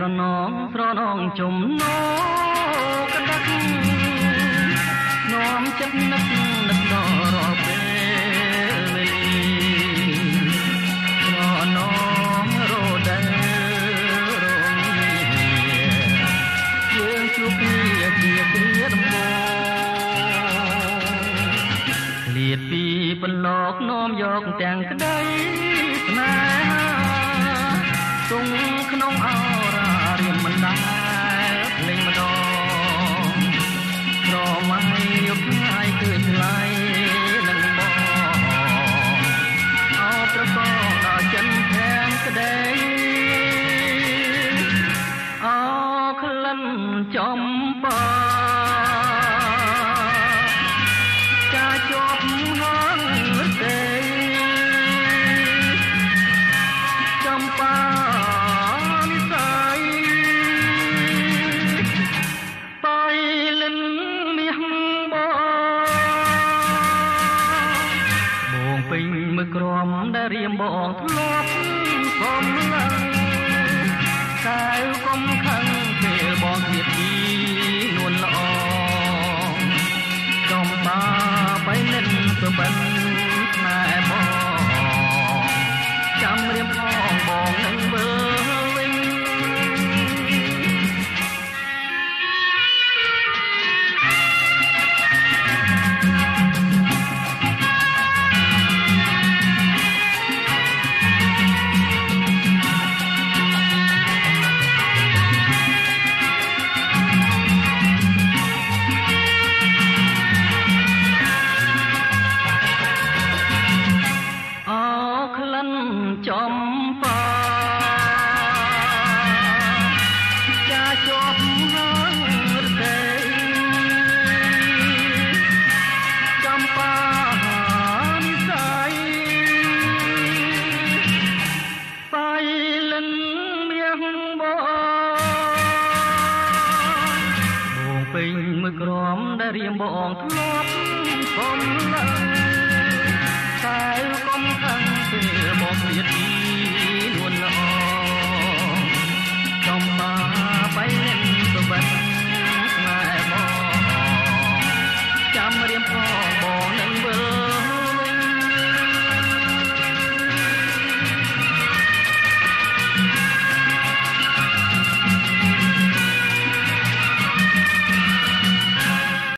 นองស្រនងចំណោកដឹកនោមចិត្តនឹកដល់រាល់ពេលវេលាស្រនងរដូវរងាយើងជួបគ្នាជាគ្រាដំបូងឃ្លាតពីបន្លកនាំយកទាំងក្តីស្នេហាទុំក្នុងអរារៀមមិនដែលភ្លេងម្ដងស្រមៃយកថ្ងៃឃើញថ្លៃនឹងបងអោប្រកបដល់ចិនខាងក្តីអោក្លិនចំបាចាជាប់ហើយទេចំបានិស័យបៃលិនមាសបងពេញមើលក្រំដែលរៀមបងធ្លាប់សំឡឹងកែវកុំខឹងពេលបងធៀបពីនួនល្អចំបាបៃលិនសុបិនស្នេហ៍បងចាំរៀមផងបងនឹងមើលវិញចំបាចាជាប់ហើយទេចំបានិស័យបៃលិនមាសបងពេញមើលក្រំដែលរៀមបងធ្លាប់សំឡឹងតែកុំខឹងពេលបងទៀត